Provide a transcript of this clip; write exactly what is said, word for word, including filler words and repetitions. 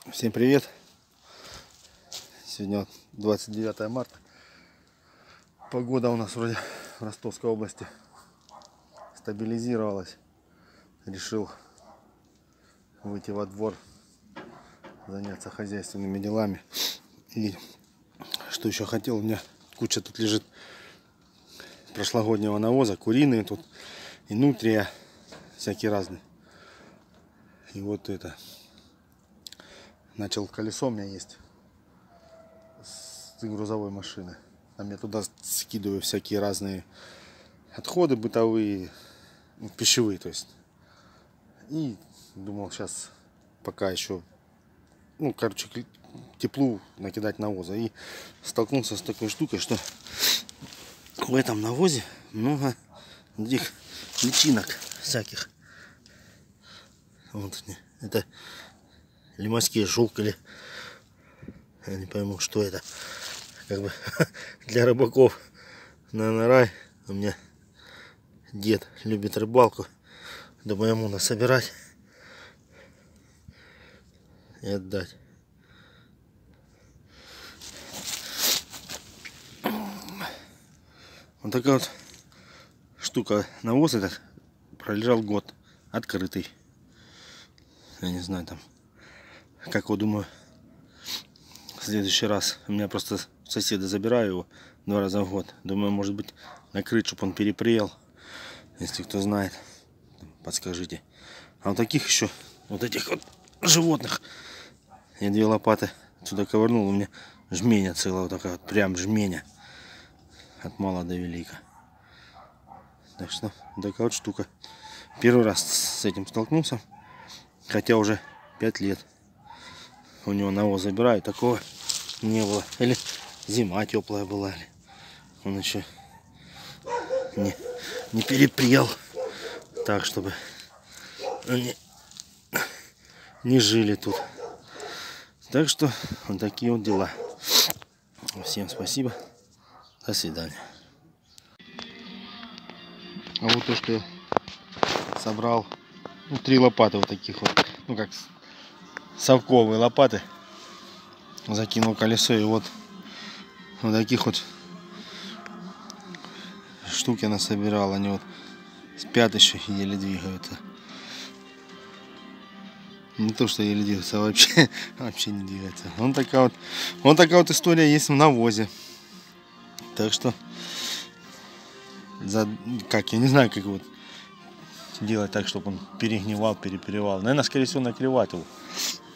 Всем привет! Сегодня двадцать девятое марта. Погода у нас вроде в Ростовской области стабилизировалась. Решил выйти во двор, заняться хозяйственными делами. И что еще хотел, у меня куча тут лежит прошлогоднего навоза, куриные тут и нутрия, всякие разные. И вот это. Начал колесо у меня есть с грузовой машины. Там я туда скидываю всякие разные отходы бытовые, пищевые, то есть. И думал сейчас пока еще, ну, короче, теплу накидать навоза. И столкнулся с такой штукой, что в этом навозе много этих личинок всяких. Вот это лимонский жук или я не пойму, что это. Как бы для рыбаков на рай. У меня дед любит рыбалку. Думаю, ему насобирать и отдать. Вот такая вот штука. Навоз этот пролежал год открытый. Я не знаю там, как его, думаю, в следующий раз. У меня просто соседа забираю его два раза в год. Думаю, может быть, накрыть, чтобы он перепрел. Если кто знает, подскажите. А вот таких еще, вот этих вот животных, я две лопаты сюда ковырнул, у меня жменя целая, вот такая вот, прям жменя. От мала до велика. Так что, такая вот штука. Первый раз с этим столкнулся. Хотя уже пять лет у него навоз забираю, такого не было. Или зима теплая была, или он еще не, не перепрел так, чтобы они не жили тут. Так что вот такие вот дела. Всем спасибо. До свидания. А вот то, что я собрал, ну, три лопаты вот таких вот, ну как совковые лопаты, закинул колесо, и вот вот таких вот штуки она собирала. Они вот спят еще и еле двигаются. Не то, что еле двигаются, а вообще, вообще не двигаются. Вот такая вот, вот такая вот история есть в навозе. Так что, за, как, я не знаю, как вот делать так, чтобы он перегнивал, перепревал. Наверное, скорее всего, накрывать его.